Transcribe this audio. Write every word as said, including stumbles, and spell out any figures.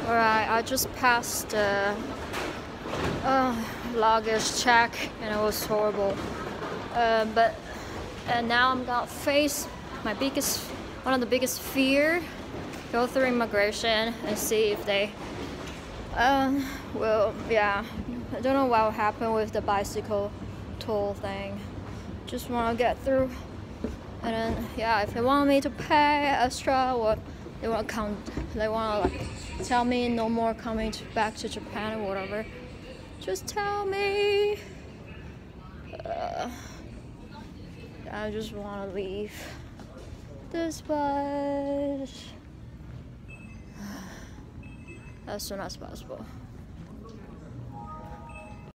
Alright, I just passed the uh, luggage check and it was horrible. Uh, but and now I'm gonna face my biggest, one of the biggest fear. Go through immigration and see if they um will yeah. I don't know what will happen with the bicycle toll thing. Just wanna get through. And then yeah, if they want me to pay extra or they want to come, they want to like tell me no more coming to, back to Japan or whatever. Just tell me. Uh, I just want to leave this place as soon as possible.